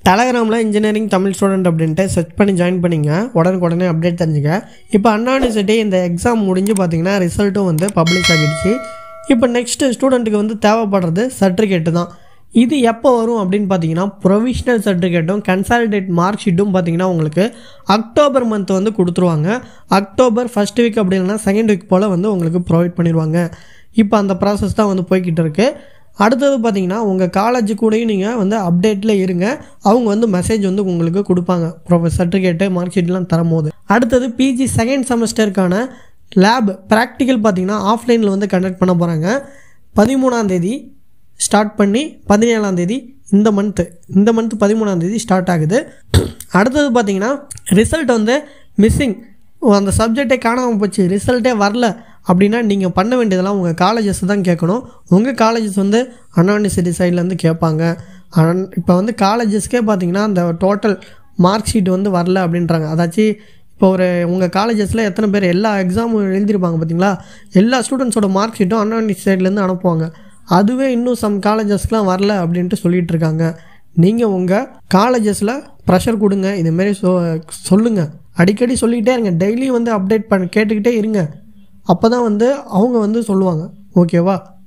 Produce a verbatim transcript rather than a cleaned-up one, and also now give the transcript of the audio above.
டெலகிராமில் engineering Tamil student அப்படின்ட்டு search பண்ணி ஜாயின் பண்ணிங்க, உடனுக்குடனே அப்டேட் தெரிஞ்சுக்க. இப்போ அண்ணா யூனிவர்சிட்டி இந்த எக்ஸாம் முடிஞ்சு பார்த்தீங்கன்னா ரிசல்ட்டும் வந்து பப்ளிஷ் ஆகிடுச்சு. இப்போ நெக்ஸ்ட்டு ஸ்டூடெண்ட்டுக்கு வந்து தேவைப்படுறது சர்டிஃபிகேட்டு தான். இது எப்போ வரும் அப்படின்னு பார்த்தீங்கன்னா ப்ரொவிஷ்னல் சர்டிஃபிகேட்டும் கன்சாலிடேட் மார்க் ஷீட்டும் பார்த்தீங்கன்னா உங்களுக்கு அக்டோபர் மந்த் வந்து கொடுத்துருவாங்க. அக்டோபர் ஃபஸ்ட் வீக் அப்படி இல்லைனா செகண்ட் வீக் போல் வந்து உங்களுக்கு ப்ரொவைட் பண்ணிடுவாங்க. இப்போ அந்த ப்ராசஸ் தான் வந்து போய்கிட்டு இருக்குது. அடுத்தது பார்த்தீங்கன்னா உங்கள் காலேஜு கூடயும் நீங்கள் வந்து அப்டேட்டில் இருங்க. அவங்க வந்து மெசேஜ் வந்து உங்களுக்கு கொடுப்பாங்க ப்ரொஃப சர்டிஃபிகேட்டு மார்க் ஷீட்லாம் தரும்போது. அடுத்தது பிஜி செகண்ட் செமஸ்டருக்கான லேப் ப்ராக்டிக்கல் பார்த்தீங்கன்னா ஆஃப்லைனில் வந்து கண்டக்ட் பண்ண போகிறாங்க. பதிமூணாந்தேதி ஸ்டார்ட் பண்ணி பதினேழாந்தேதி இந்த மந்த்து இந்த மந்த்து பதிமூணாந்தேதி ஸ்டார்ட் ஆகுது. அடுத்தது பார்த்தீங்கன்னா ரிசல்ட் வந்து மிஸ்ஸிங், அந்த சப்ஜெக்டே காணாமல் போச்சு, ரிசல்ட்டே வரல அப்படின்னா நீங்கள் பண்ண வேண்டியதெல்லாம் உங்கள் காலேஜஸ் தான் கேட்கணும். உங்கள் காலேஜஸ் வந்து அண்ணா யூனிவர்சிட்டி சைட்லேருந்து கேட்பாங்க. இப்போ வந்து காலேஜஸ்க்கே பார்த்தீங்கன்னா அந்த டோட்டல் மார்க் ஷீட் வந்து வரல அப்படின்றாங்க. அதாச்சும் இப்போ ஒரு உங்கள் காலேஜஸில் எத்தனை பேர் எல்லா எக்ஸாமும் எழுதியிருப்பாங்க பார்த்தீங்களா, எல்லா ஸ்டூடெண்ட்ஸோட மார்க் ஷீட்டும் அண்ணா யூனிவர்சிட்டி சைட்லேருந்து அனுப்புவாங்க. அதுவே இன்னும் சம் காலேஜஸ்க்கெலாம் வரல அப்படின்ட்டு சொல்லிகிட்டு இருக்காங்க. நீங்கள் உங்கள் காலேஜஸில் ப்ரெஷர் கொடுங்க, இதுமாரி சொ சொல்லுங்கள் அடிக்கடி சொல்லிக்கிட்டே இருங்க. டெய்லியும் வந்து அப்டேட் பண்ண கேட்டுக்கிட்டே இருங்க. அப்போ தான் வந்து அவங்க வந்து சொல்லுவாங்க. ஓகேவா?